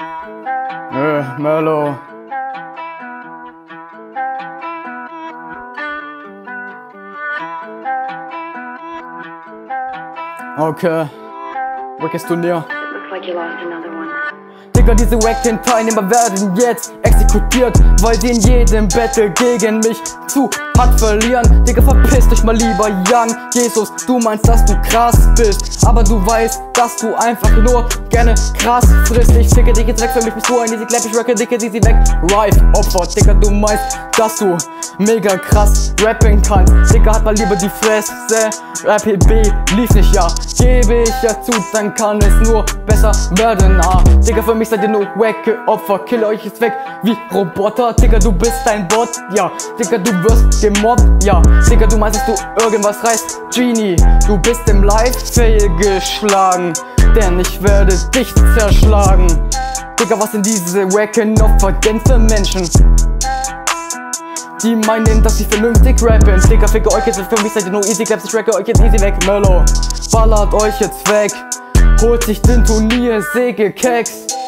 Mellow. Okay. Wackes Turnier. Looks like you lost another one. Digga, diese wacken Teilnehmer werden jetzt exekutiert, weil sie in jedem Battle gegen mich zu hart verlieren. Digga, verpiss dich mal lieber, Young Jesus. Du meinst, dass du krass bist, aber du weißt, dass du einfach nur gerne krass frisst. Ich ficke dich jetzt weg, für mich bist du ein easy clap. Ich racke dicke, sie weg. Rife, Opfer, Digga, du meinst, dass du mega krass rappen kannst. Digga, halt mal lieber die Fresse. RPB lief nicht, ja, gebe ich ja zu, dann kann es nur besser werden. Digga, für mich seid ihr nur wacke Opfer. Kill euch jetzt weg wie Roboter. Digga, du bist ein Bot, ja. Digga, du wirst gemobbt, ja. Digga, du meinst, dass du irgendwas reißt. Genie, du bist im Live-Fail geschlagen, denn ich werde dich zerschlagen. Digga, was sind diese wacken Opfer denn für Menschen? Die meinen, dass sie vernünftig rappen. Digga, ficke euch jetzt, für mich seid ihr nur easy claps. Ich racke euch jetzt easy weg, Mellow. Ballert euch jetzt weg, holt sich den Turnier, Säge, Keks.